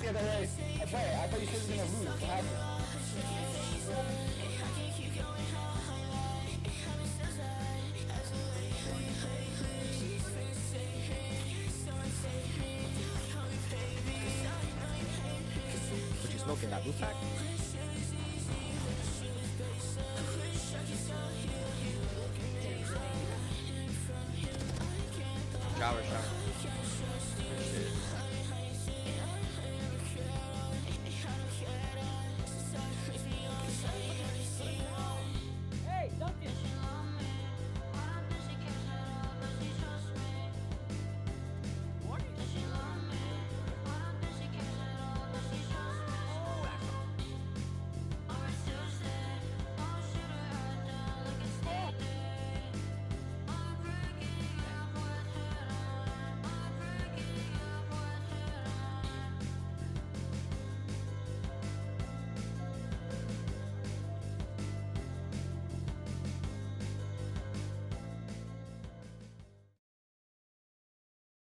the other way. I thought you said you were gonna lose. What happened? What you smoking, that blue pack?